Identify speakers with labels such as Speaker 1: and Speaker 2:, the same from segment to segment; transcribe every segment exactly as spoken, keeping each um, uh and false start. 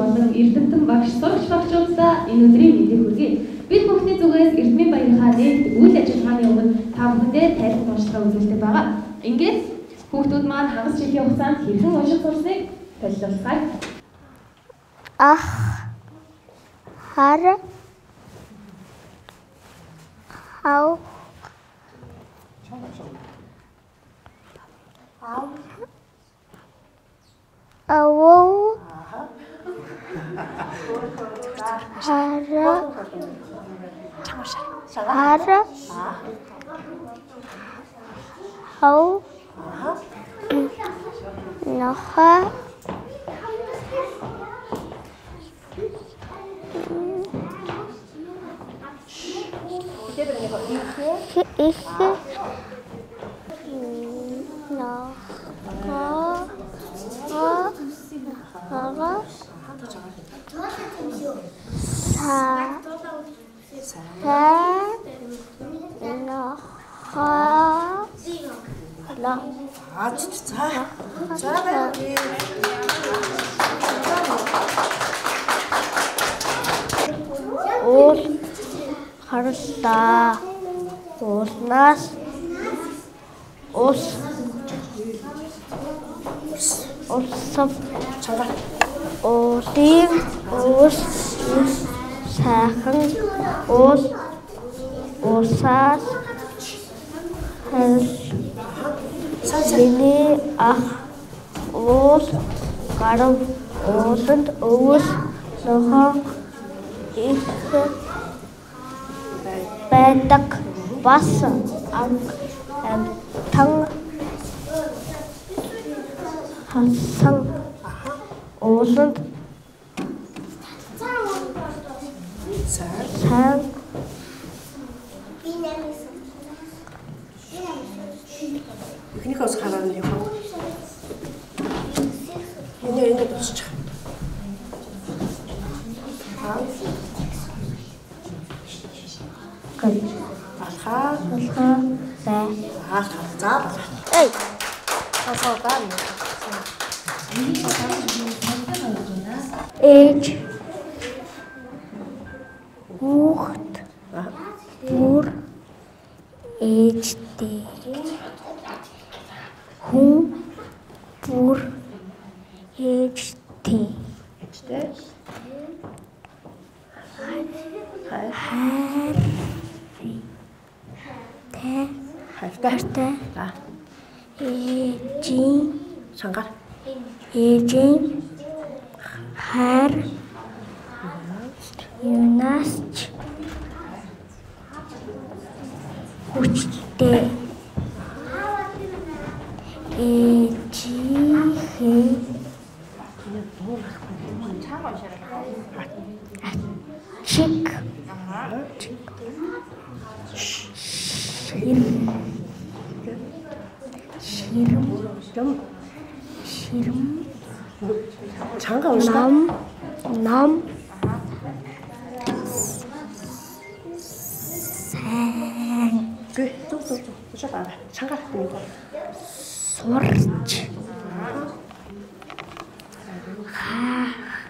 Speaker 1: болон Эрдэмтэн багш сурагч багшуудаа энэ өдрийн мэндийг хүргэе. Бид бүхний зүгээс Эрдмийн баярхаа нээлт үйл ажиллагааны өмнө та бүхэндээ тайлбар уншлагаа үзүүлдэг байгаа. Ингээд хүүхдүүд маань хагас жилийн хугацаанд хэрхэн уншиж сурсныг танилцуулъя.
Speaker 2: Ах хар хав Ау хара хара хау наха их Ус харста уснаас ус усав усив ус сайхан ус усаас миний ах ус гарав усанд ус нохоо их байдаг бас амтан хасан усанд сайн
Speaker 3: Ихнийхээс хараад нь яваа. Энэ энэ дуусчих. Аа.
Speaker 2: гэл
Speaker 3: Алхаа,
Speaker 2: алхаа бай
Speaker 3: аа, заа.
Speaker 2: эй
Speaker 3: Асаа даа.
Speaker 2: ээж хүүхд бүр ээжтэй хүн бүр ээжтэй
Speaker 3: Ээжтэй.
Speaker 2: хайр тэ
Speaker 3: Хайртай.
Speaker 2: хайртай ээжийн
Speaker 3: Шангар.
Speaker 2: ээжийн хайр юунаас хүчтэй ээжийнхээ чиг ширэм ширэм ширэм
Speaker 3: Чанга ууштай.
Speaker 2: нам нам сайн
Speaker 3: Гэ, зүг зүг зүг. Уушаа баа. Чанга нэг.
Speaker 2: сурч хар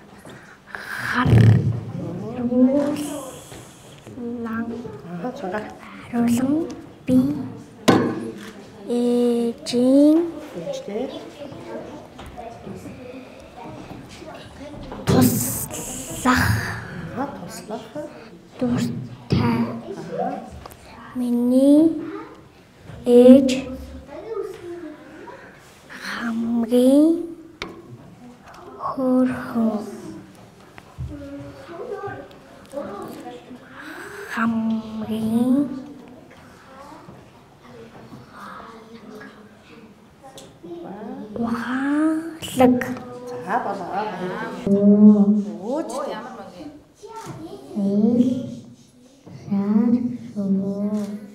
Speaker 2: харуулан
Speaker 3: Аа, чанга.
Speaker 2: харуулан би ээжийн
Speaker 3: Ээжтэй.
Speaker 2: туслах
Speaker 3: Аа, туслах.
Speaker 2: дуртай миний ээж хамгийн хөөрхөн хамгийн ухаалаг
Speaker 3: За болоо. Өөч.
Speaker 2: эл сар суу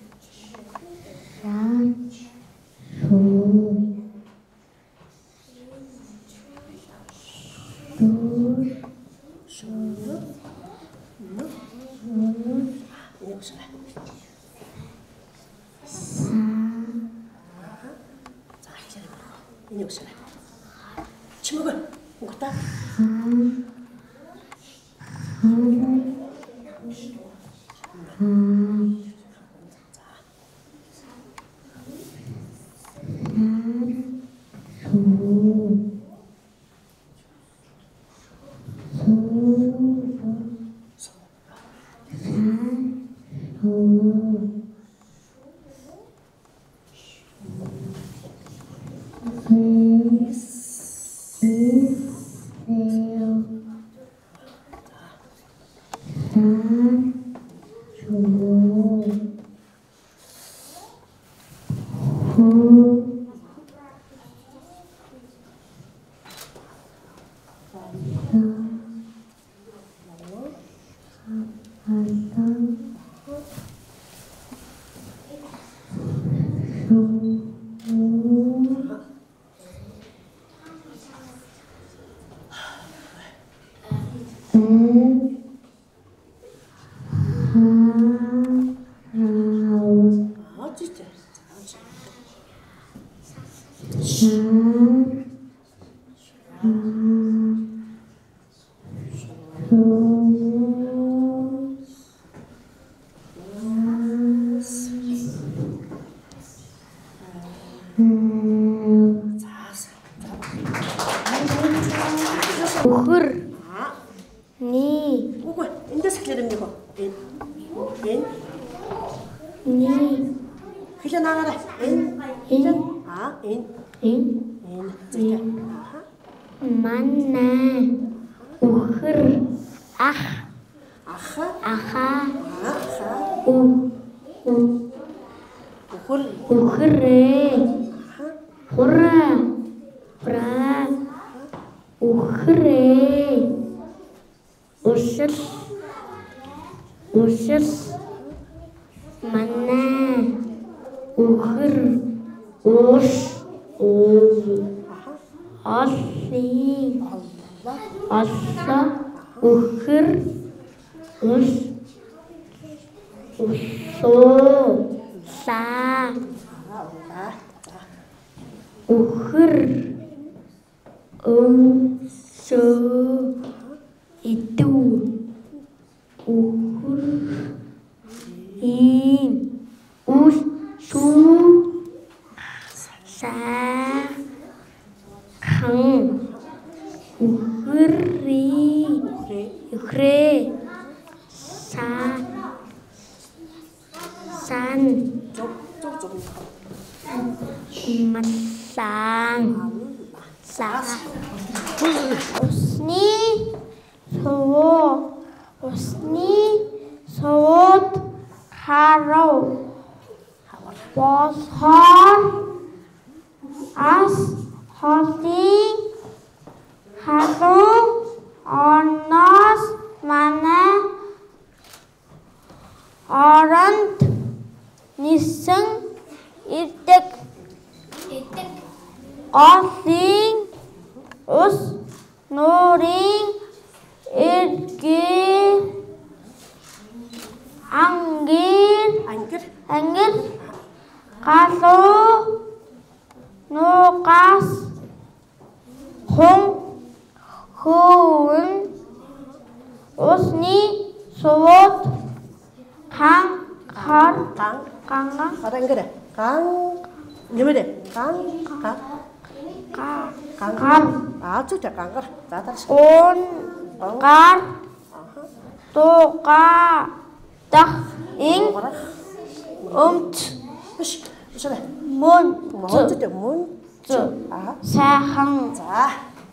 Speaker 2: сар суу дур
Speaker 3: Шуу. Энэ үсэ. Чимээг өнгөтэй.
Speaker 2: Өхөр.
Speaker 3: Аа.
Speaker 2: Ни.
Speaker 3: Үгүй эндээс эхлэх юм нэг гоо. Энэ. Энэ.
Speaker 2: Ни.
Speaker 3: Хэлээ наагаарай. Энэ.
Speaker 2: Энэ.
Speaker 3: Аа, энэ.
Speaker 2: Энэ.
Speaker 3: Энэ. Зэтэй. Аа.
Speaker 2: Манна. Өхөр. Ах.
Speaker 3: Аха.
Speaker 2: Аха.
Speaker 3: Аха.
Speaker 2: У. У.
Speaker 3: Өхөр.
Speaker 2: Өхрээ.
Speaker 3: Аха.
Speaker 2: Хура. Бра. Өхрээ. Усэл. Усэл. Манна. Өхөр. Ус. Ус. Олли. Олло. Өхөр. Ус. Усоо. Са. Өхөр. Өсөө. Идэв. Өхөр. Ийм. Ус. Сүү. Са. Хан. Өхрий. Өхрээ. Са. Сан.
Speaker 3: Зуг зуг зуг.
Speaker 2: Масан. Са. Усны сувоо. Усны сувууд харав. Босхоор ас холын халуун орноос манай оронд нисэн ирдэг. Голын ус нуурын эргээр ангир
Speaker 3: Ангир.
Speaker 2: ангир галуу нуугаас хун хөөн усны сувууд хан хар
Speaker 3: Ган.
Speaker 2: ганга
Speaker 3: Гар ангир. Ган. Нэмэрэ. Ган. Га.
Speaker 2: га
Speaker 3: Ган.
Speaker 2: гар
Speaker 3: Аа зүгт гангар. За дараа.
Speaker 2: ун гар туга дах ин
Speaker 3: Гарах.
Speaker 2: өмч
Speaker 3: Биш. Бишээ.
Speaker 2: мөн
Speaker 3: Мод дээ мөн.
Speaker 2: зө
Speaker 3: Аа.
Speaker 2: сайхан
Speaker 3: За.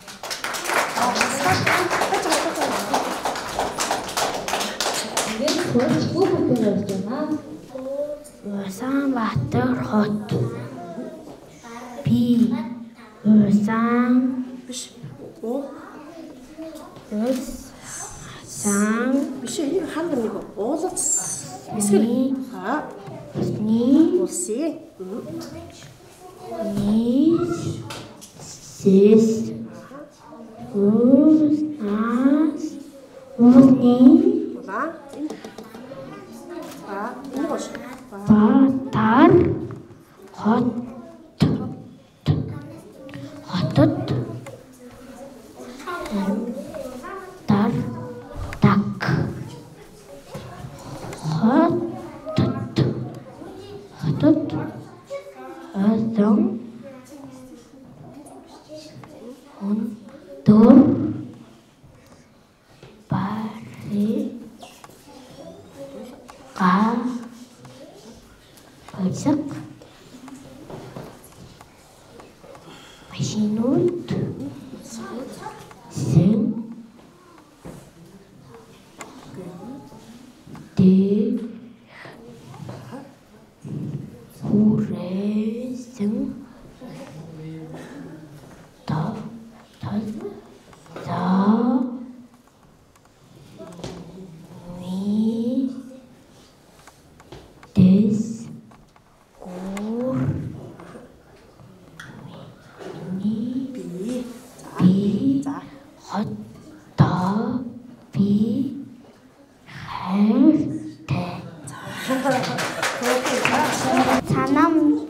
Speaker 1: Ингээд хурц бүх бүхэн явж байна.
Speaker 2: Улаанбаатар хот би улаан
Speaker 3: Биш. Оо.
Speaker 2: сан
Speaker 3: Биш энэ ханд нэг уулац. Эсвэл. Аа.
Speaker 2: ни
Speaker 3: Улси.
Speaker 2: ни сэс ус нас усни
Speaker 3: За. Энэ. Аа. Энэ гош.
Speaker 2: Батар хот хотод дар так 네. 가. 벌석. 마시노트. 생. 네. 호래생. 다. 다. 다. 위. 데스. 고. 미.
Speaker 3: 비.
Speaker 2: 비.
Speaker 3: 자.
Speaker 2: 헛다. 비. 할. 대. 사람.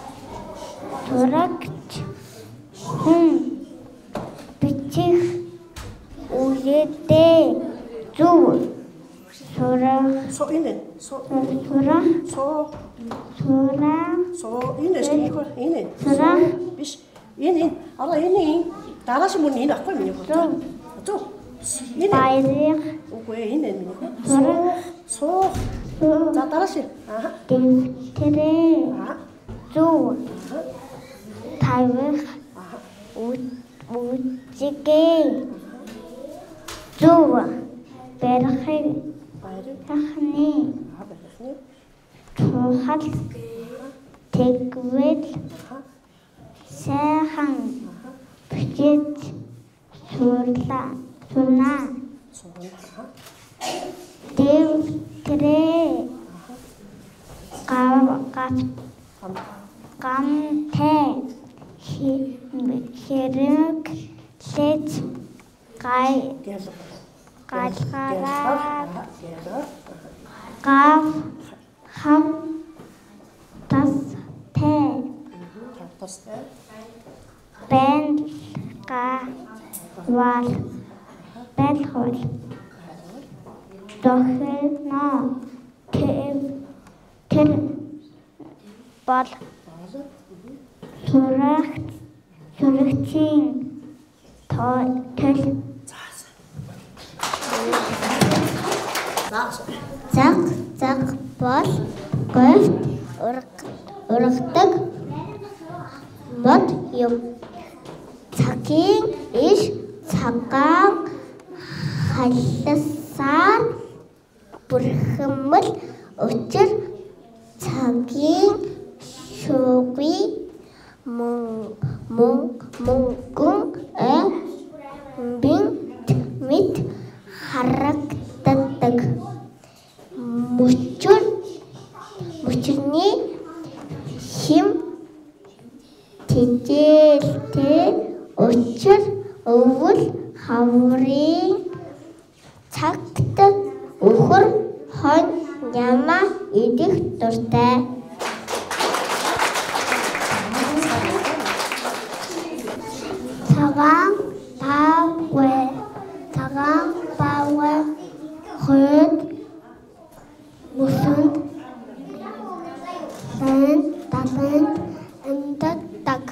Speaker 2: 도락. 홈. 비치. 우리대. 주. 소라.
Speaker 3: 소 이네. 소.
Speaker 2: 소라.
Speaker 3: 소.
Speaker 2: 소라.
Speaker 3: 소 이네. 이거 이네.
Speaker 2: 소라.
Speaker 3: 비시. 이네. 알아 이네. 다라시 문 이나 걸 미니 거.
Speaker 2: 좀.
Speaker 3: 또. 이네.
Speaker 2: 바이리.
Speaker 3: 오고에 이네 미니 거.
Speaker 2: 소라.
Speaker 3: 소.
Speaker 2: 소.
Speaker 3: 자 다라시. 아하.
Speaker 2: 딘테레.
Speaker 3: 아하.
Speaker 2: 주. 다이브.
Speaker 3: 아하.
Speaker 2: 우. 무지개. 주. 베르헤.
Speaker 3: 바이르.
Speaker 2: 하니.
Speaker 3: 아하 베르네.
Speaker 2: 조합. 대구의.
Speaker 3: 아하.
Speaker 2: 세항. 부짓. 솔라. 솔나.
Speaker 3: 소나. 아하.
Speaker 2: 딘테레. 가. 가.
Speaker 3: 감.
Speaker 2: 감태. 히. 히륵. 셋. 가이.
Speaker 3: 계속.
Speaker 2: 가사라.
Speaker 3: 계속.
Speaker 2: 가. 함. 다스. 태.
Speaker 3: 다섯.
Speaker 2: 벤. 가. 왈. 벤홀. 도힐. 나. 테. 텔. 발. 소락. 소락칭. 더. 텔. Зак, зак, бол, говьт, ургадаг, мод юм. Цагийн иш, цагаан, халласаар бүрхэмэл учир цагийн шуугий мөн мөнгөн э бинт мэд харагддаг. Мөчөр мөчөрний хим тэжээлтэй учир өвөл хаврын цагт өхөр хонь ямаа идэх дуртай. Цагаан пауэ цагаан пауэ хойд мөсөнд сэн татан энддаг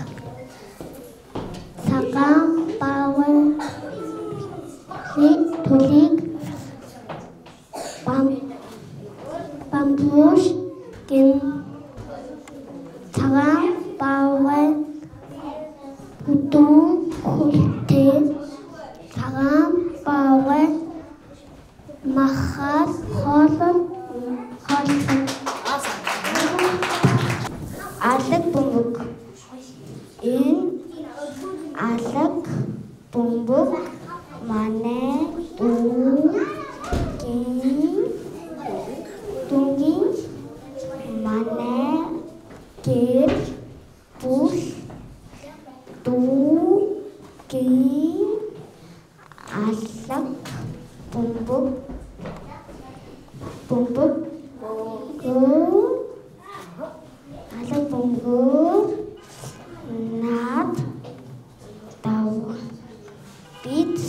Speaker 2: цагаан пауэ хит tulиг бам бамбуш гин цагаан пауэ утун хултэй цагаан пауэ махад хоолон хоолсон алаг бөмбөг энэ алаг бөмбөг манай дүүгийн дүүгийн манай гэр бүл дүүгийн алаг бөмбөг бөмбөг гоо алаг бөмбөг наад дав бид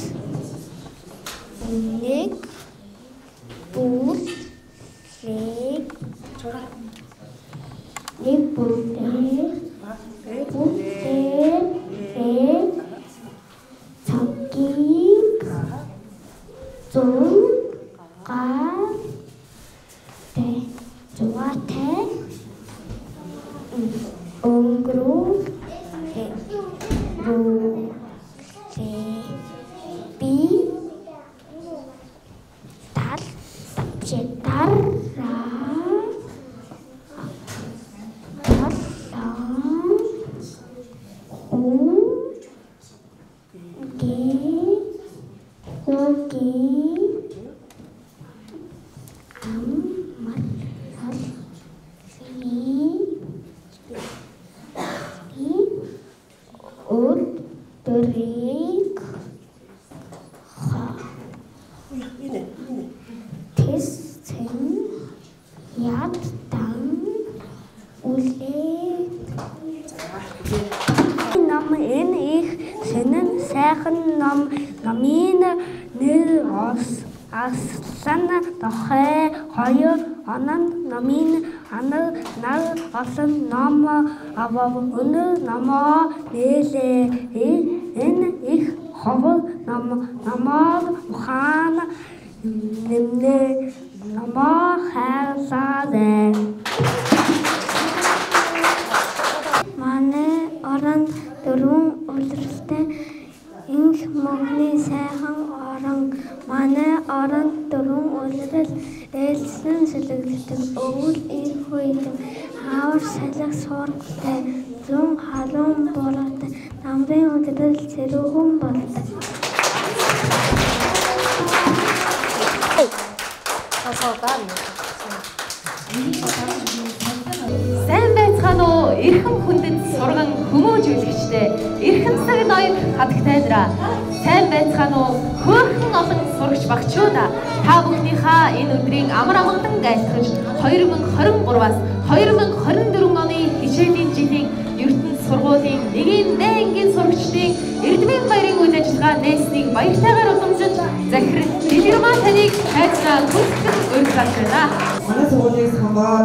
Speaker 2: нэг бүл нэг нэг бүл бүл цагийг зун Читар Өдрийг тэсцэн ядтан үлээ ном энэ их сэнэн сайхан ном номын нэр ос аслан тохой хоёр онон номын анар нар осон ном авав өнөр номоо нээлээ энэ их ховор ном номоор ухаан нэмнэ номоо хайрсаарэ манай орон дөрвөн улиралтай инх мөнгөний сайхан орон манай орон дөрвөн улирал ээлжлэн сүлэгддэг өвөл их хүйтэн хавар салах суургатай зүүн халуун буруутай намрын улирал зэрүүхэн болдог.
Speaker 1: Сайн байцгаана уу? Эрхэм хүндэт сурган хүмүүжүүлэгчтэй эрхэм цаг ноён хатагтайдраа. Сайн байцгаана уу? Хөөрхөн олон сурагч багчуудаа. Та бүхнийхээ энэ өдрийн амар амгалан гайлтгаж хоёр мянга хорин гураваас хоёр мянга хорин дөрвөн оны хичээлийн жилийн ертөнц сургуулийн нэгэн Б ангийн сурагчдын Эрдмийн баярын үйл ажиллагаа нээснийг баяртайгаар уламжиж захирал Дэлгэрмаа таныг хайцнаа хүсэлт өргөж байна.
Speaker 4: Манай сургуулийн сонгоод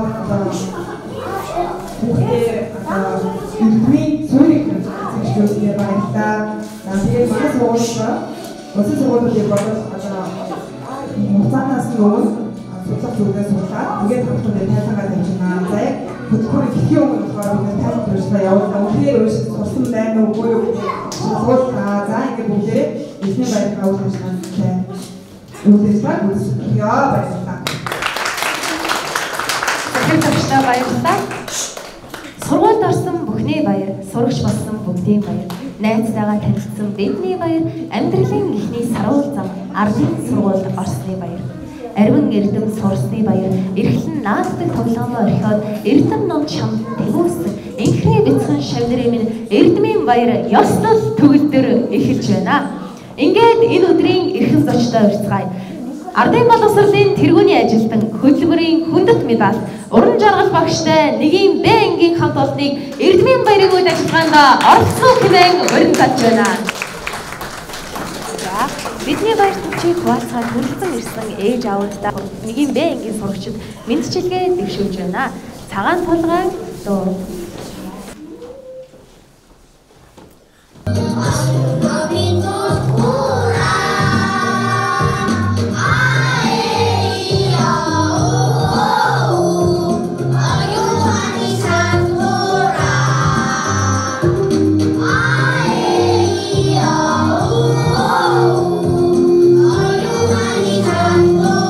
Speaker 4: бүгдээ Эрдмийн суурийг зөвшөөрсөн баярлалаа. Тэгээд манай сургуулиудаа өсвөр сургуулиудын болоод хугацаанаас өмнө судлах зүйлээ судлаад тэгээд хамтдаа тайлбараа тавьчихнаа. За яг хөтөлбөрийн хэвийн өмнө болохоор бид тайлбарлаж явуулсан. Тэгэхээр өөрсдөө сурсан байна уу үгүй юу асуулт за ингээд бүгдээ эзний баяргаа үзүүлж байна. Үүнээсээ яа баярлалаа.
Speaker 1: Захиралтай баярлалаа. Сургуульд орсон бүхний баяр, сурагч болсон бүгдийн баяр, найзтайгаа танилцсан бидний баяр, амьдралын эхний саруул зам, ардын сургуульд орсны баяр. Арвин эрдэм сурсны баяр, эрхлэн нааддаг тоглоомоо орхиод эрдэм ном чамд тэмүүлсэн инхрээ бяцхан шавнырын минь эрдмийн баяр ёслол төгөлдөр эхэлж байна. Ингээд энэ өдрийн эрхэм зочдоо урьцгаая. Ардын боловсролын тэргүүний ажилтан хөтөлбөрийн хүндэт медаль уран жаргал багштай нэгэн Б ангийн хамт олныг Эрдмийн баярын үйл ажиллагаанд оролцох хэмээн урьд татж байна. За бидний баяр төвчийг хуваалцаад хүрэлцэн ирсэн ээж аавуудаа нэгэн Б ангийн сурагчид мэдчилгээ дэвшүүлж байна. Цагаан тулгаан дуу.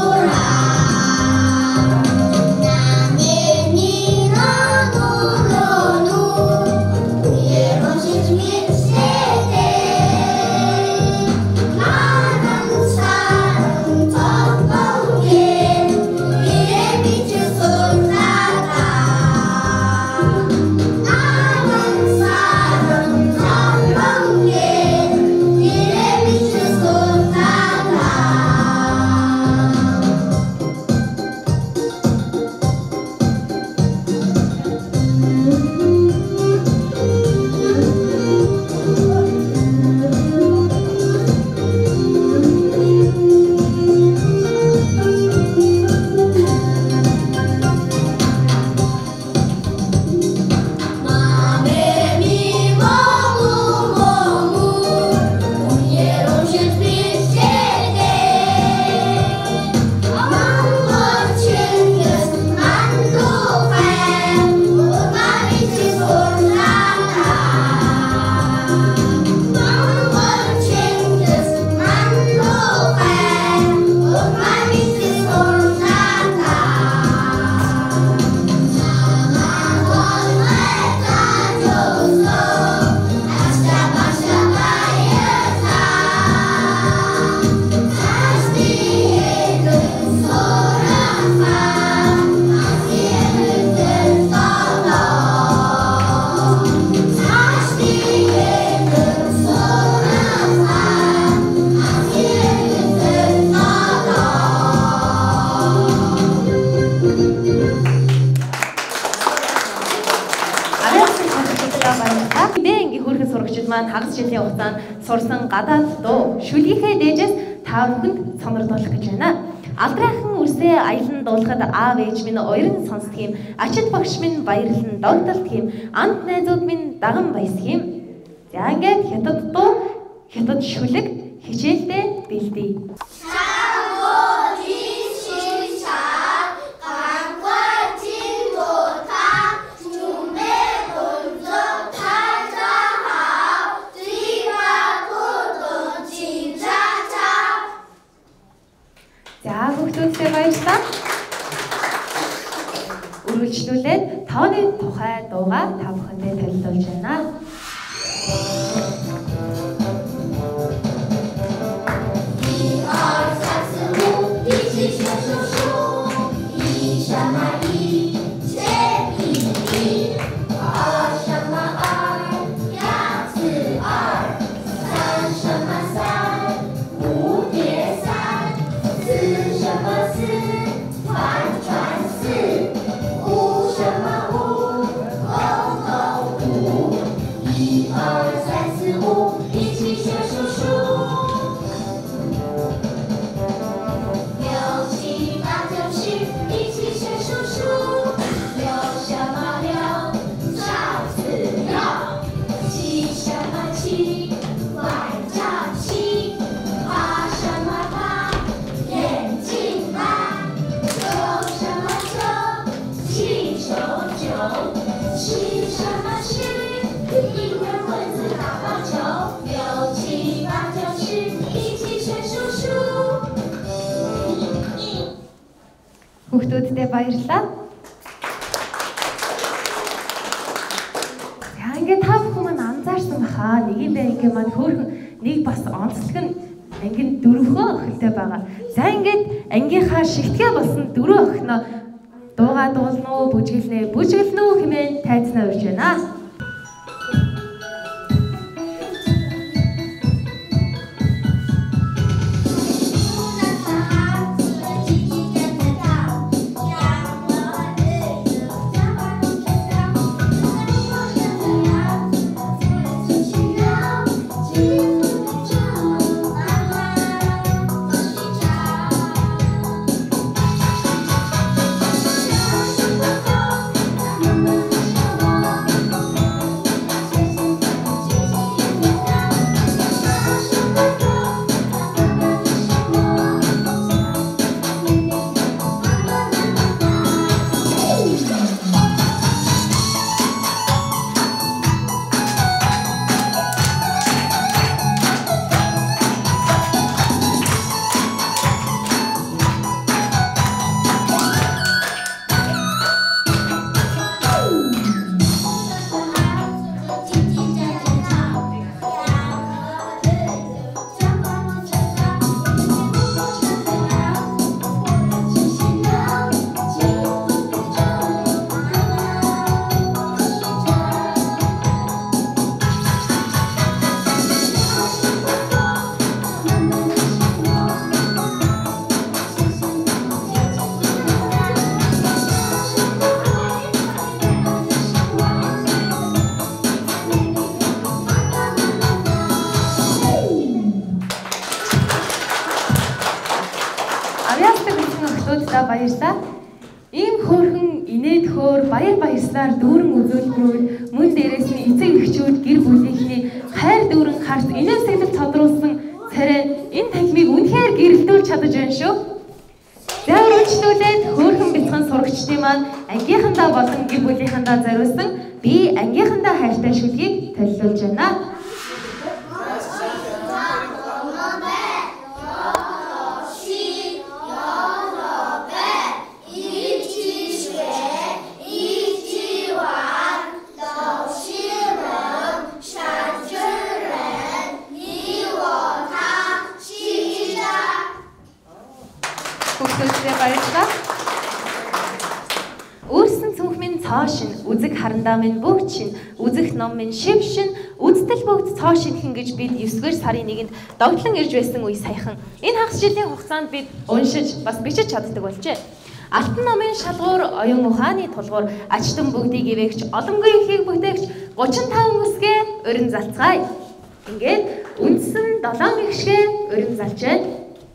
Speaker 2: Oh
Speaker 1: маань хагас жилийн хугацаанд сурсан гадаад дуу шүлгийнхээ дээжээс та бүхэнд сонирдуулах гэж байна. Алдрайхан үрсээ аялан дуулахад аав ээж минь оёрн сонсдог юм. Ачид багш минь баярлан догдолт юм. Амт найзууд минь даган баясх юм. За ингээд хятад дуу, хятад шүлэг хичээлдээ бэлдээ. Хүүхдүүдтэй баярлалаа. Үргэлжлүүлээд тооны тухай дуугаа та бүхэндээ танилцуулж байна. Хүүхдүүдтэй баярлалаа. За ингээд та бүхэн маань анзаарсан баха. Нэг юм байна ингээ маань хөөрхөн нэг бас онцлог нь ангид дөрвөө охинтой байгаа. За ингээд ангийнхаа шигтгээ болсон дөрвөө охиноо дуугаа дуулна уу, бүжгэлнэ, бүжгэлнэ үү хэмээн тайцнаа урьж байна. Баярлалаа. Ийм хөөрхөн инээд хөөр баяр баясгалаар дүүрэн үзүүлбэрүүд мөн дээрээс нь эцэг эхчүүд гэр бүлийнхний хайр дүүрэн харц инээн сэглэл тодруулсан царай энэ танхимыг үнэхээр гэрэлтүүлж чадаж байна шүү. За үргэлжлүүлээд хөөрхөн бяцхан сурагчдын маань ангийнхандаа болон гэр бүлийнхандаа зориулсан би ангийнхандаа хайртай шүлгийг танилцуулж байна. Өөрсөн цүнх минь цоо шин, үзэг харандаа минь бүгд шин, үзэх ном минь шив шин, үзтэл бүгд цоо шинхэн гэж бид девдүгээр сарын нэгэнд догтлон ирж байсан үе саяхан. Энэ хагас жилийн хугацаанд бид уншиж бас бичиж чаддаг болжээ. Алтан номын шалгуур, оюун ухааны тулгуур, ачтан бүгдийг ивэгч, олонгүй ихийг бүтээгч гучин таван үсгээ өрн залцгаая. Ингээд үндсэн долоон гихшгээ өрн залж байна.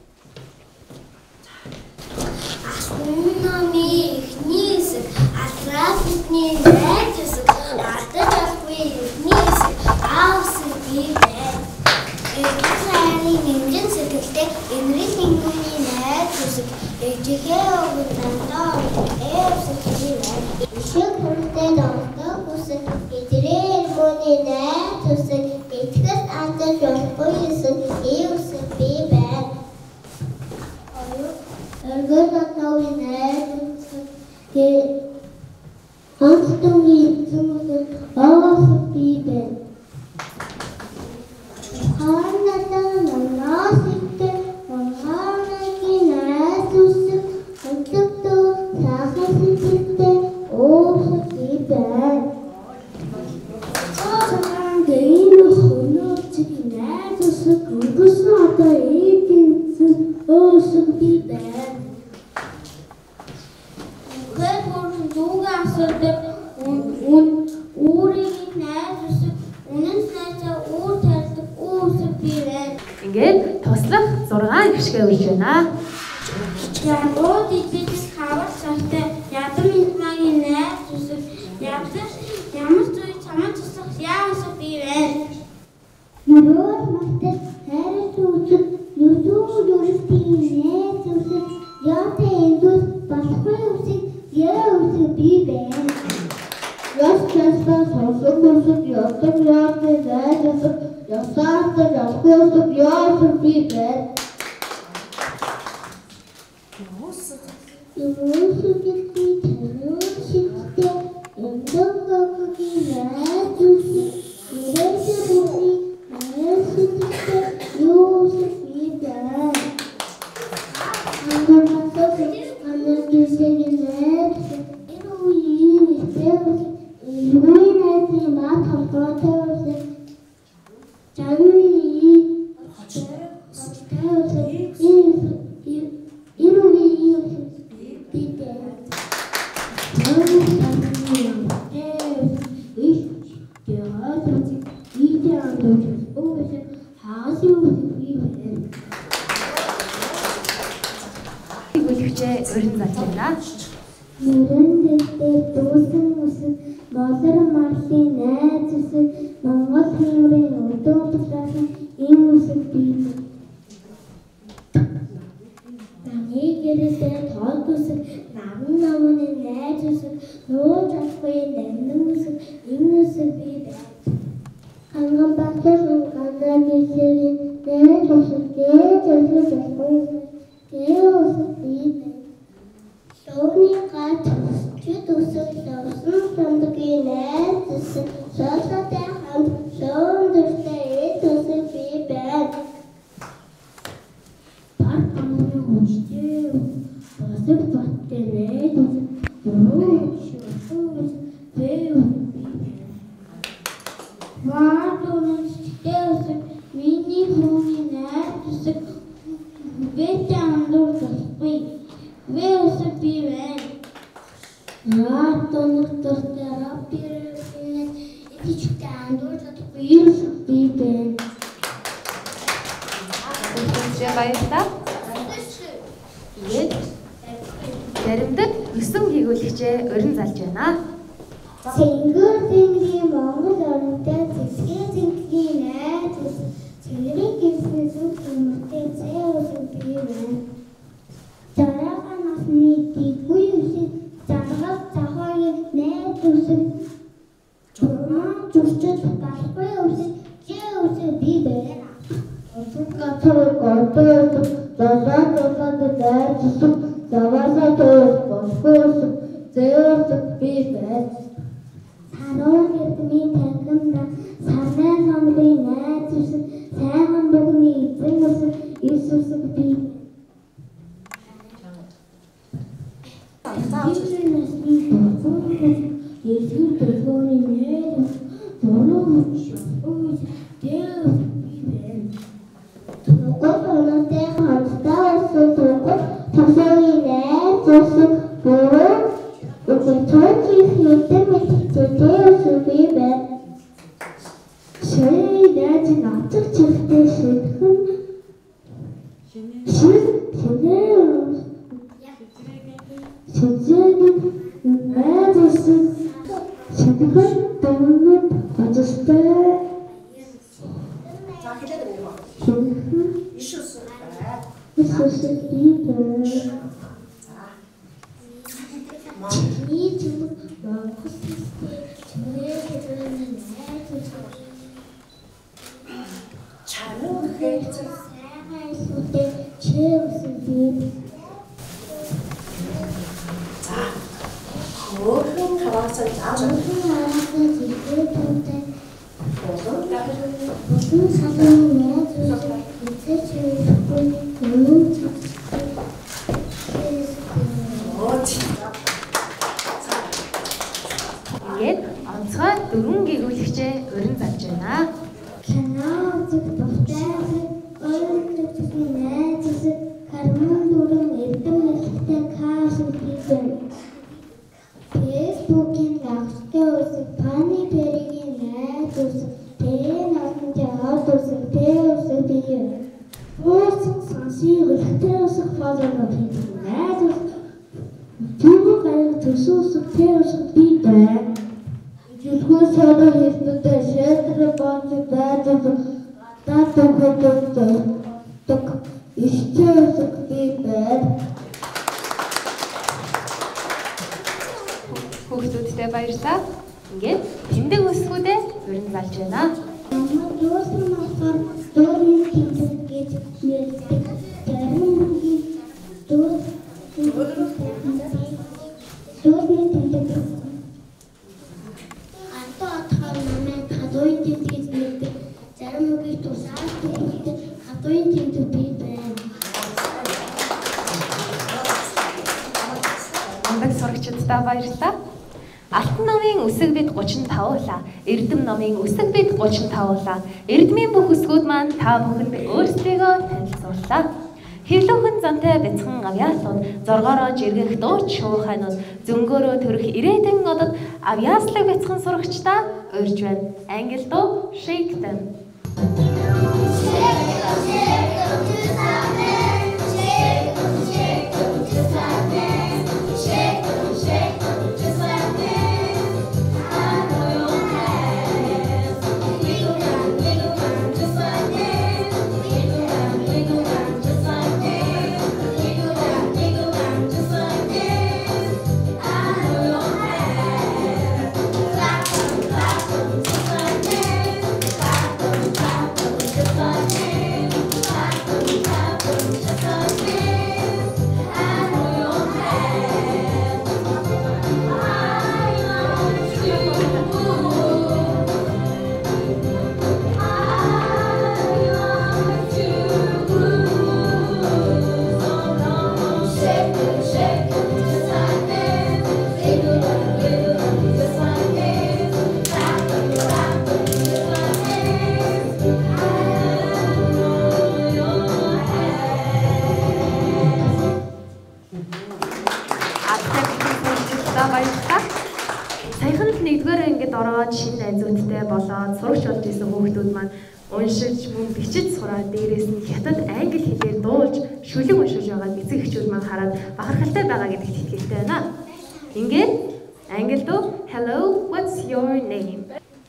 Speaker 2: Астрономи эхний хэсэг, астрономичний найз хэсэг, ардаж авахгүй эхний хэсэг, аавсаг бий байна. Эцэгний нэмжин сэтгэлтэй энэрийн тэнгүүний найз хэсэг, ээжийнхээ өгөн тандаа ээвсэг бий байна. Ишиг хүртэл донтоо хүсэг, эдрийн эргүүний найз хэсэг, эцэгс ардаж авахгүй хэсэг, ээвсэг бий байна. Örgün atlağı nerede? Hastım gittim, ağası bibe. Karnından nasipte, karnaki nerede? Antıktı, sahası bitti, ağası bibe. Karnından değil onu çıkı nerede? Kurgusu ata eğitimsin, ağası bibe. Юугаа асуудаг үн өөрийн найз үсэг үнэн найзаа өөр тайлдаг үүсэг бий байна.
Speaker 1: Ингээд туслах зургаан гişгээ үлж байна.
Speaker 2: Ягууд идэж хавар цартай ядан минтмагийн найз үсэг ядан ямар зүйл чамд туслах яа үсэг бий байна. Нөрөө магтад хайрт үсэг юусуу юустийн найз үсэг яатай эндүс болохгүй үсэг яа үсэг бий байна. Яс часта сонсог үсэг ядан яатай найз үсэг ясаастай болохгүй үсэг яа үсэг бий байна. Юусугти таньуушигтэй эндогогийн найз үсэг ирээсүрний найз үсэгтэй юусэг бий байна.
Speaker 1: Үлгчээ өрн залж байна.
Speaker 2: Нүрэндэтэй дүүсэн үсэг, болор марлын найз үсэг, Монгол хэмрийн өдөө туслахын энэ үсэг бий. Таны гэрээтэй тоог үсэг, намн намны найз үсэг, нууж авахгүй нэмэн үсэг, энэ үсэг бий байна. Ханган багтар гандаа гисэрийн найз үсэг, дээд үсэг авахгүй үсэг, дээд үсэг бий байна. Төвний гад чид үсэг лавсан самдгийн найз үсэг шоолоотой хамт шоундөртэй эд үсэг бий байна. Пар амны хүчтэй үсэг баттай найз үсэг дөрөв шоундөртэй бий байна. Ваа дөрөвтэй үсэг миний хүний найз үсэг бэт амдурдахгүй Вээ үсэг бий байна. Наад тоногтортой рапирээс эдичтэй андуурч чадахгүй үсэг бий байна.
Speaker 1: Үлгчээ баярлалаа. Тэгээд заримдад өсөн хийгүүлэгчээ өрн залж байна.
Speaker 2: Цэнгэр тэнгэрийн Монгол орнтой цэцгээ цэнгийн найз үсэг цэнгэрийн гэрсний зүг хүмүүстээ цай үсэг бий байна. Дараагийн насны дэггүй үсэг заргал захаагийн найз үсэг чурмаа зурчил болохгүй үсэг жээ үсэг бий байна. Өсөг гацрыг одоод залаа залаагийн найз үсэг заваасаа төөс болохгүй үсэг зээ үсэг бий байна. Сануун эрдмийн танхимда санаа самрын найз үсэг сайхан бүгний эзэн үсэг эс үсэг бий. Бизнес бий болов эсгэр төлөвний найз зураг үсэг дээр бий байна. Тургуул оноотой хамтдаа болсон тургуул тасгийн найз үсэг бүрэн Өчигдөр хийсэн мэт зэтэй үсэг бий байна. Шээ яаж наа
Speaker 1: Ингээд онцгой дөрвөн гэгүүлэгчээ өрн зарж байна.
Speaker 2: Канал зүг дуртай ойлголцсон найзс карман дүрэн эрдэм нэлттэй кааш хийсэн. Facebook-ийн гавхтай үсэг пани перигийн найз үсэг тэрэн олонтой хот үсэг тэр үсэг бие. Пост санси үлхтэй үсэг фоллоу хийсэн найз үсэг түүх аяг төсөө үсэг тэр үсэг бие. Жүзгөө содоо хэлбэтэй шэтрэ бонч байдаг татдаг байдаг так ишчээсэг бийбэр.
Speaker 1: Хүүхдүүдтэй баярлалаа. Ингээд тэмдэг үсгүүдээ өрн залж байна.
Speaker 2: Ямар юусан болохоор дөрвөн тэмдэг гэж нэрдэг. Дөрвөн дөрвөн дөрвөн тэмдэг хадуйн тэмдэг нэрдэг. Зарим үгийг тусаад тэмдэг хадуйн тэмдэг бий байна.
Speaker 1: Ондаг сурагчдаа баярлалаа. Алтан номын үсэг бид гучин тавуулаа. Эрдэм номын үсэг бид гучин тавуулаа. Эрдмийн бүх үсгүүд маань та бүхэнд өөрсдийгөө танилцууллаа. Хэвлүүхэн зантай бяцхан авьяаслууд, зоргоороо жиргэх дууч шуухайнууд, зөнгөөрөө төрөх ирээдэн одод авьяаслаг бяцхан сурагчдаа урьж байна. Англи дуу Shake Them. Саяхан л нэгдүгээр ангид ороод шинэ найзуудтай болоод сурагч болж исэн хүүхдүүд маань уншиж, мөн бичиж сураад дээрээс нь хятад англи хэлээр дуулж, шүлэг уншиж байгааг эцэг эхчүүд маань хараад бахархалтай байгаа гэдэгт итгэлтэй байна. Ингээд англи дуу Hello, what's your name?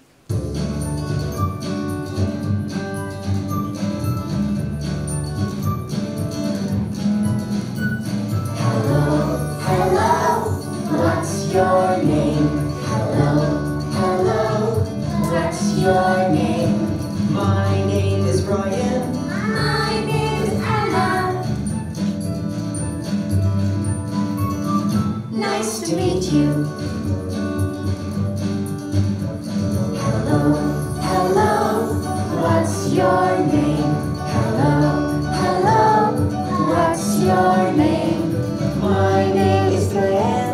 Speaker 5: What's your name? Hello, hello, what's your name? My name is Brian. My name is Anna. Nice to meet you. Hello, hello, what's your name? Hello, hello, what's your name? My name is Glenn.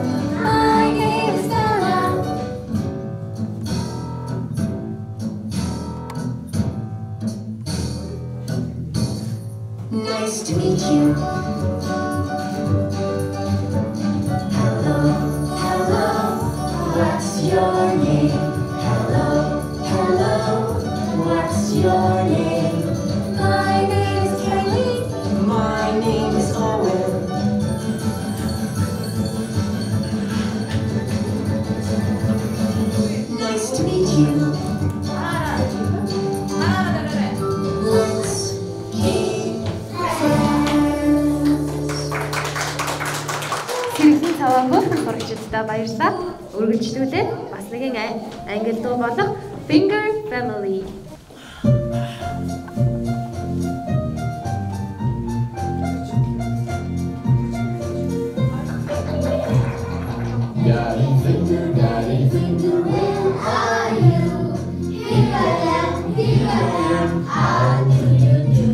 Speaker 5: Nice to meet you. Hello, hello.
Speaker 1: таваа хөөрхөн сурагчдаа баярлалаа. Үргэлжлүүлээд бас нэгэн англи дуу болох Finger Family.
Speaker 5: Got a finger, got a finger, where are you? Here I am, here I am, how do you do?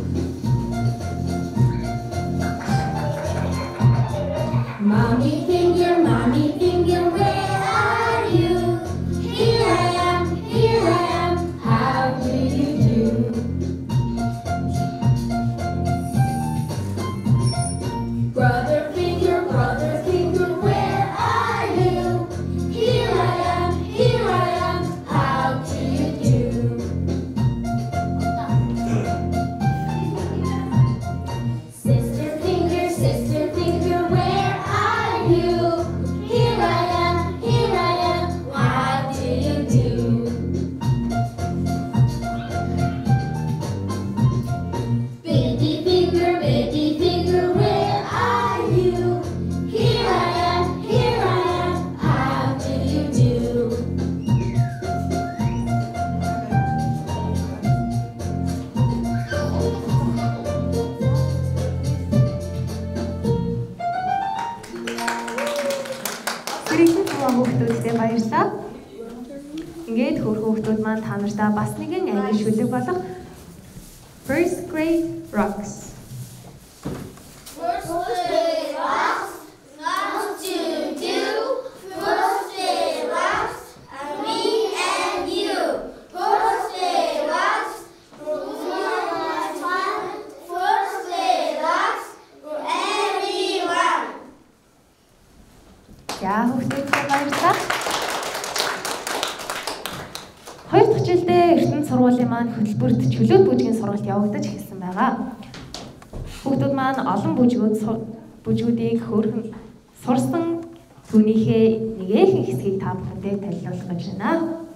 Speaker 5: Mommy finger, mommy finger, where are you? Here I am, here I am, how do you do? Brother finger, brother finger, where are you? Here I am, here I am, how do you do? Sister finger, sister finger, where are you? Here I am, here I am, how do you do? Baby finger, baby finger, where are you? Here I am, here I am, how do you do?
Speaker 1: Сэрэгэн таваа хүүхдүүдтэй баярлалаа. Ингээд хөр хүүхдүүд маань та нартай бас нэгэн англи шүлэг болох First Grade Rocks.
Speaker 5: First day rocks, what to do? First day rocks, and me and you. First day rocks, for everyone. First day rocks, for everyone.
Speaker 1: Яа хүүхдүүдтэй баярлалаа. Хоёр дахь жилдээ Эрдэнэ сургуулийн маань хөтөлбөрт чөлөөт бүжгийн сургалт явагдаж эхэлсэн байгаа. Хүүхдүүд маань олон бүжгүүд бүжгүүдийг хөөрхөн сурсан түүнийхээ нэгэн хэсгийг та бүхэндээ танилцуулах гэж байна.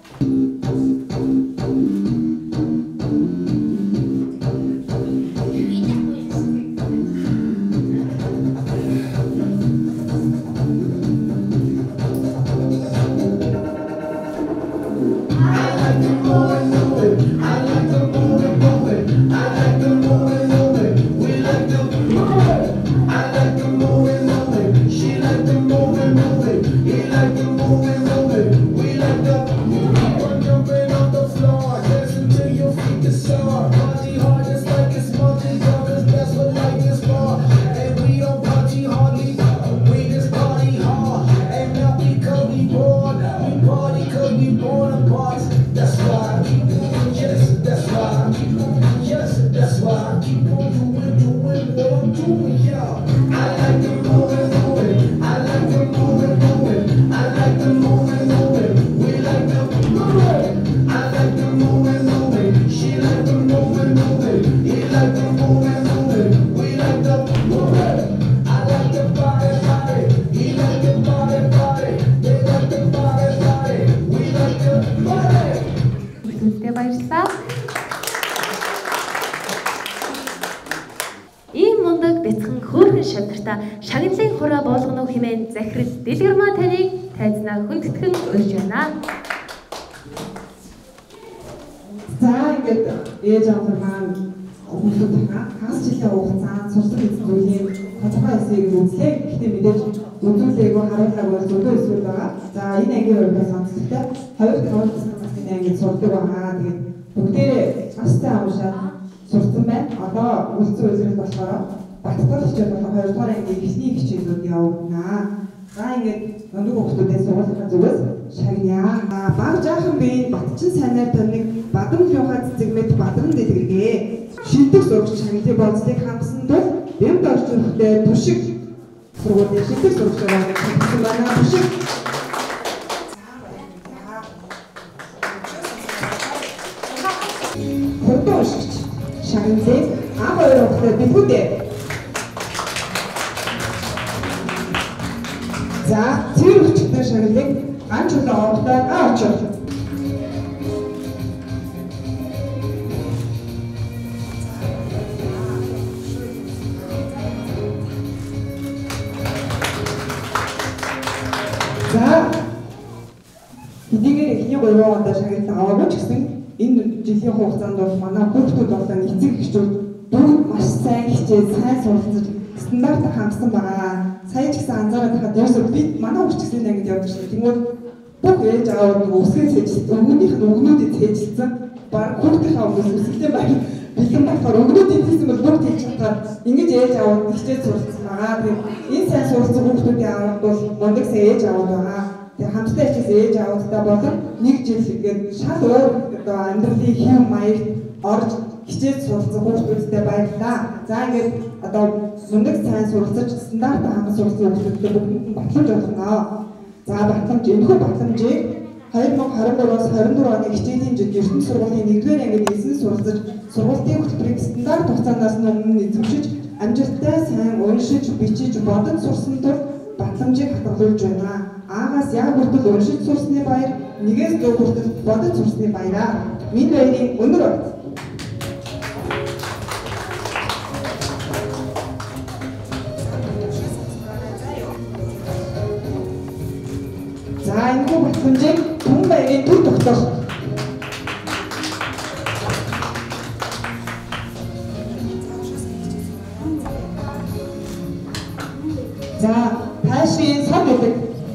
Speaker 1: Баярлалаа. Ийм мундаг бяцхан хөөрхөн шагнартаа шагналын хураа болгоно хэмээн захирал Дэлгэрмаа таныг тайзнаа хүндэтгэн урьж байна.
Speaker 4: За ингээд ээж аваар маань хүмүүсийнхаа хагас жилийн хугацаанд сурсан гэсэн зүйлийн тодорхой хэсгийг үзлээ. Гэхдээ мэдээж үзүүлээгүй харуулаагүй зөндөө эсвэл байгаа. За энэ ангийн хувьд сонсогдтой хоёр таван насны ангид сурдаг байгаа. Тэгээд бүгдээрээ маш сайн уушаад сурсан байна. Одоо үлцэн үзрэл болохоор Баттал хичээл болох хоёр дахь ангийн эхний хичээлүүд явагдана. За ингээд өндөр хүмүүсээс суулгахын зүгээс шагнаа. Баг жаахан би Батчин сайнаар таныг Бадан юухаа цэцэгмэд Бадан дэлгэргээ. Шилдэг сурагч шагналын боцлыг хангасан тул Бямд орчуулгатай Түшиг сургуулийн шилдэг сурагчаар хангасан байна. Түшиг хурдан уншигч шагналыг А хоёр ухтай бихүүдээ. За цэвэр хүчтэй шагналыг ганц чулуу оруулаад А очоо. За хэдийгээр эхний гурван удаа шагналт аваагүй ч гэсэн энэ жилийн хугацаанд бол манай хүүхдүүд болон эцэг эхчүүд бүгд маш сайн хичээж, сайн суралцаж стандартаа хангасан байгаа. Сая ч гэсэн анзаараад байхад ерөөсөө бид манай үрчгслийн ангид явдаг шээ. Тэгмээд бүх ээж аав нэг өсгөө цээжилсэн, өгнүүдийнх нь өгнүүдийг цээжилсэн. Баг хүүхдийнхээ өмнөөс үсгэлтэй байх бэлэн болохоор өгнүүдийг хийсэн бол бүгд хийж чадаад ингэж ээж аав хичээж суралцсан байгаа. Тэгээд энэ сайн суралцсан хүүхдүүдийн аавд бол мундаг ээж аав байгаа. Тэгээ хамтдаа хичээс ээж аавдтай болон нэг жил гээд шал өөр одоо амьдралын хэв маяг орж хичээж суралцсан хүүхдүүдтэй баярлалаа. За ингээд одоо мундаг сайн суралцаж стандартаа хангаж суралцсан хүүхдүүдтэй бүгд батламж олгоно. За батламж энэхүү батламжийг хоёр мың харин гураас хорин дөрөв оны хичээлийн жил ертөнц сургуулийн нэгдүгээр ангид эсэнд суралцаж сургуулийн хөтөлбөрийг стандарт хугацаанаас өмнө эзэмшиж амжилттай сайн уншиж бичиж бодож сурсан тул батламжийг хатгалуулж байна. Аагаас яг хүртэл уншиж сурсны баяр, нэгээс дөө хүртэл бодож сурсны баяраа. Минь баярын өнөр бат. За энэ батламжийг түн баярын төв тогтоох. За таашийн сав гэдэг.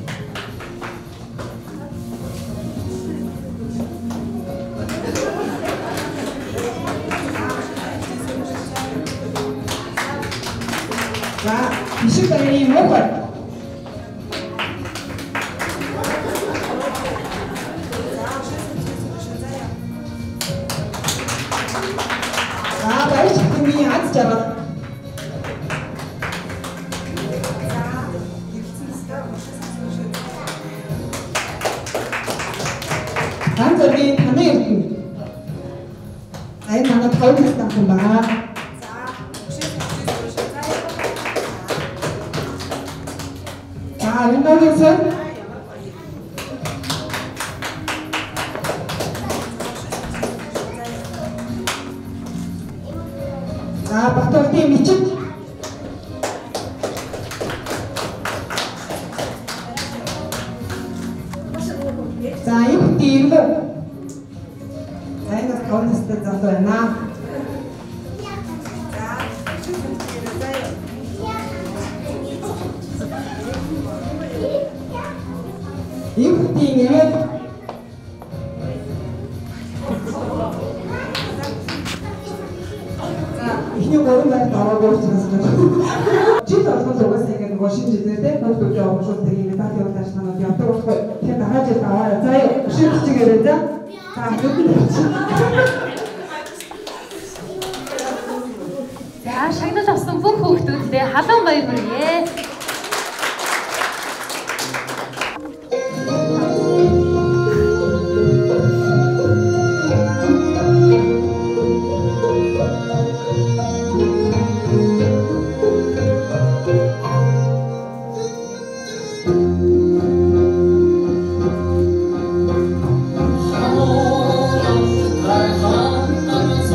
Speaker 4: За бишиг баярын муухай. За баяр чухамын аз жаргал. Ханзагийн таны эрдэнэ. Айн манай тав хэсэг байна. За энэ нөөцөө За Батболдын мичид. За энэ тийм үү. За энэ тооцтой залуу байна. Ийм тийм нэмээд ихний гурван байранд ороогүй учраас жил болгон угаасаа ингэ нөгөө шинэ жилдээ хүүхдүүдээ урамшуулдаг юм медалийн удаашнууд явдаг болохгүй. Тэгэхээр дараа жил аваа. За шинэ хичээлээ за. За
Speaker 1: За шагнал авсан бүх хүүхдүүдтэй халуун баяр хүргэе.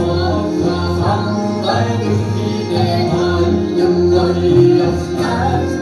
Speaker 5: Hãy subscribe cho kênh Ghiền Mì Gõ để không bỏ lỡ những video hấp dẫn.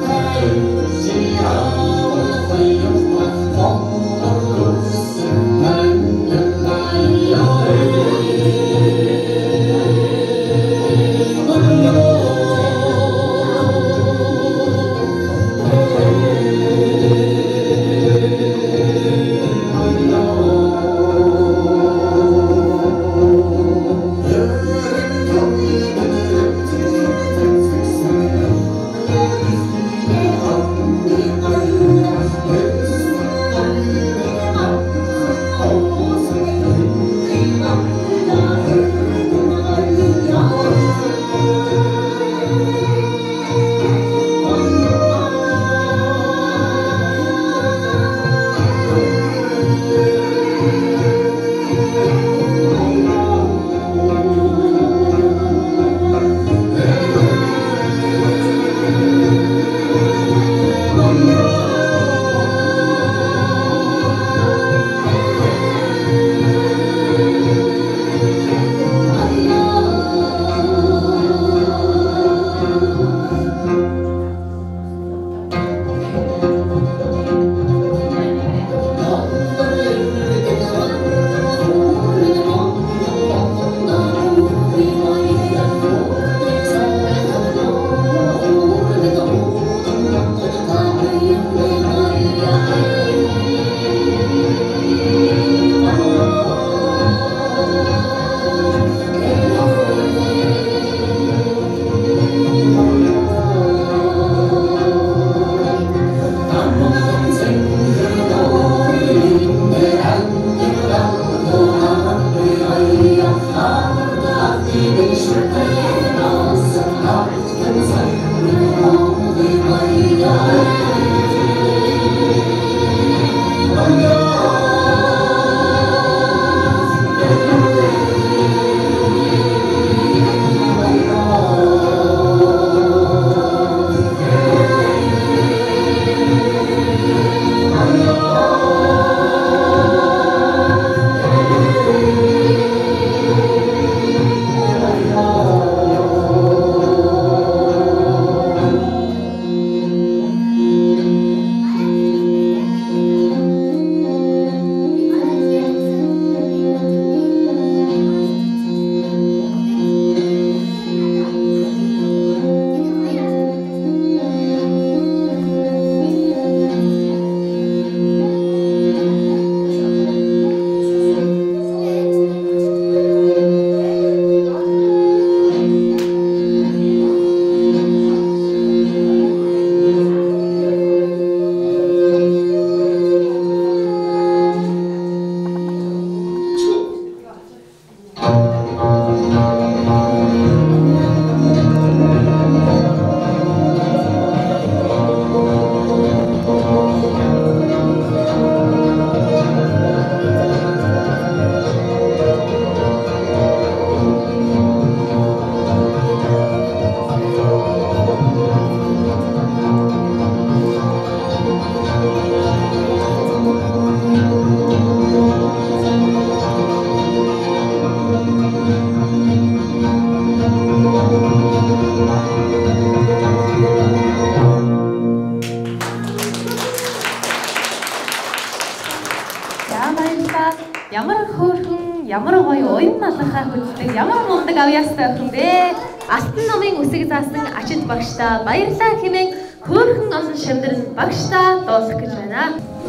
Speaker 1: ямар гоё уян малгахаа хүздэг, ямар мундаг авьяастай охин бэ? Алтан номын үсэг заасан ачид багштаа баярлалаа хэмээн хөөрхөн олон шавдар нь багштаа дуулах гэж байна.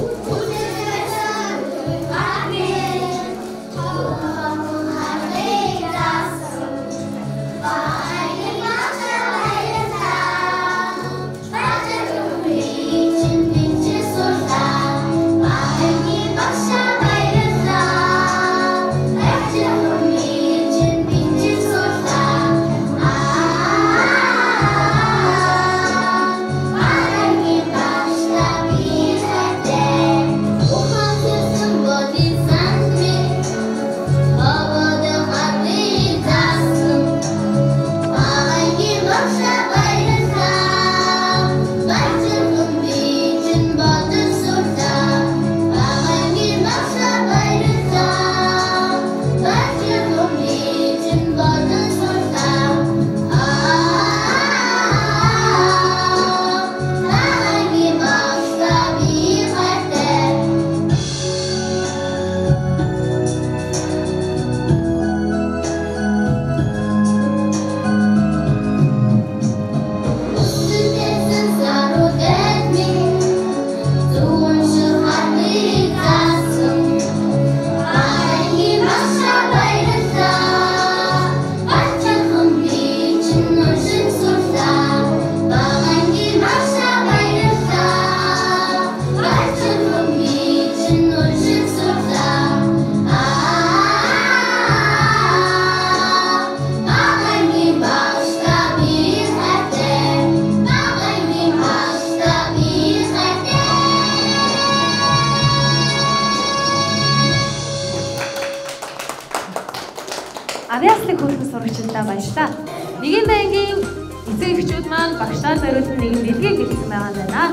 Speaker 1: Авьяаслыг хөрхөн сурагчдаа баярлалаа. Нэгэн байнгын эцэг эхчүүд маань багшаа зориулсан нэгэн дэлгэг хэлсэн байгаа юм байна.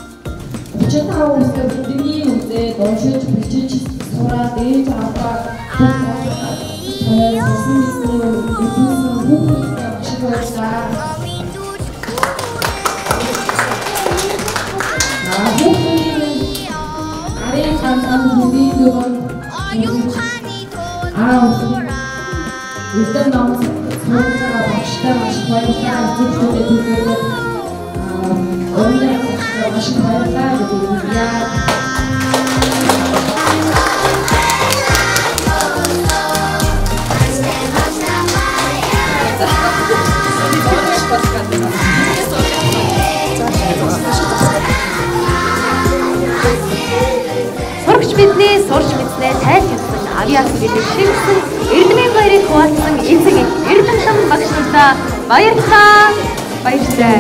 Speaker 6: Өчигдөр тав үстэй бидний үсээ доншиж бичиж сураад ээж аваа тоосон мэдсэн мэдсэн хүүхдтэй багшиг байлаа. Аа хүүхдийн ариун хансан бүдий дөрөв аа Эдгээр намс сургалтаа багштай маш баярлалаа. Эцэгчүүдэд төлөвлөж өөрийн багштай маш баярлалаа гэж хэлье.
Speaker 1: Сурагч бидний сурч мэдснээ тайлбарласан авьяас гэдэг шигсэн Эрдэмийн баярыг хуваалцсан эцэг Эрдэнэм багш нартаа баярлалаа. Баярлалаа.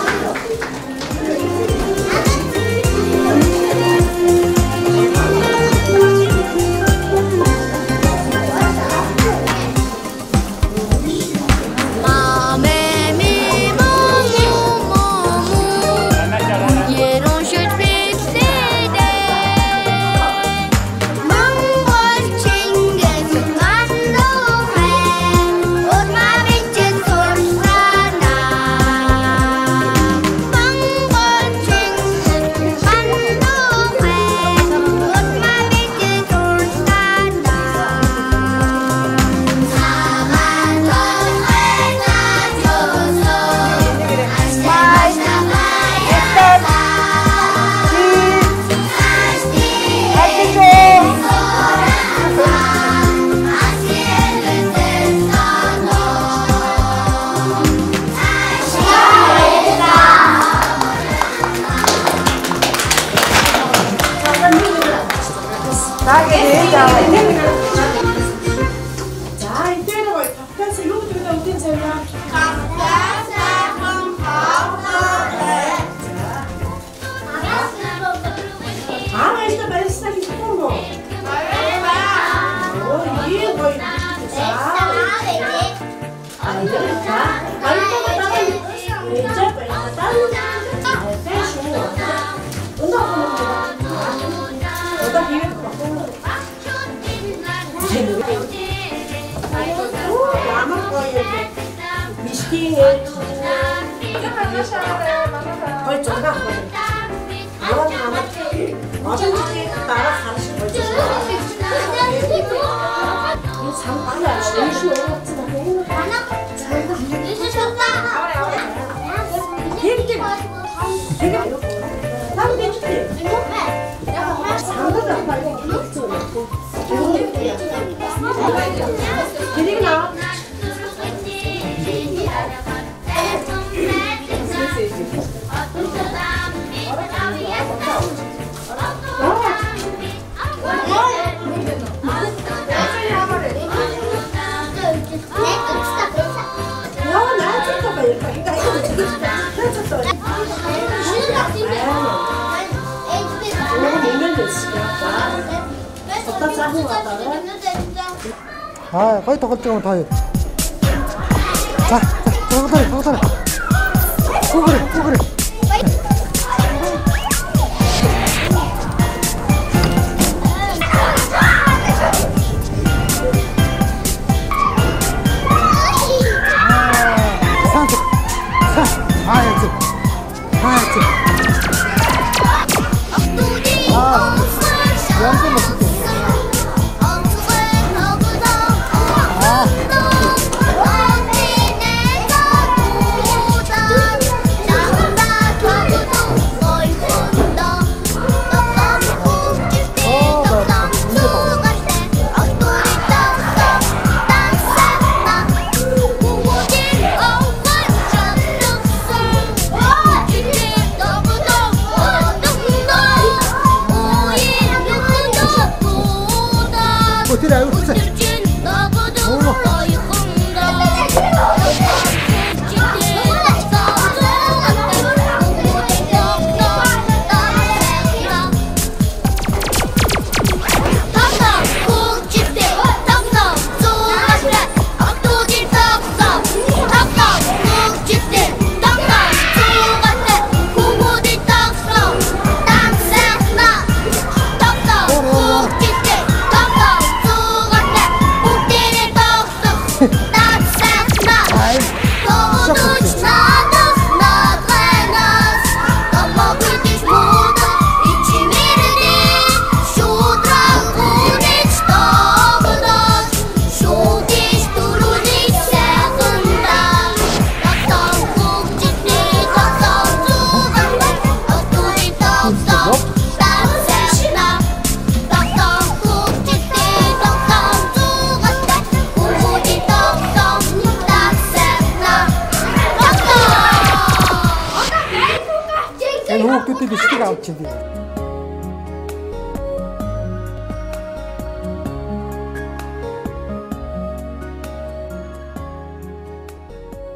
Speaker 3: 거의 전화 뭐가 하나 어떤 집에 따라 가르쳐 보죠.
Speaker 7: 아, 거의 더 걱정은 더 해. 자, 자, 더 그래, 더 그래. 더 그래, 더 그래. Энэ хүүхдүүдийг бишгийг авч чинь.